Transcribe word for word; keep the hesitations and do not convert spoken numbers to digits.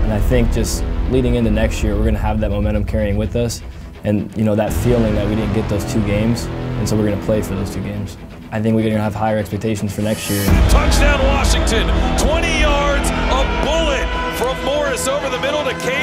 And I think just leading into next year, we're going to have that momentum carrying with us, and you know that feeling that we didn't get those two games, and so we're going to play for those two games. I think we're going to have higher expectations for next year. Touchdown Washington, twenty yards, a bullet from Morris over the middle to Cade.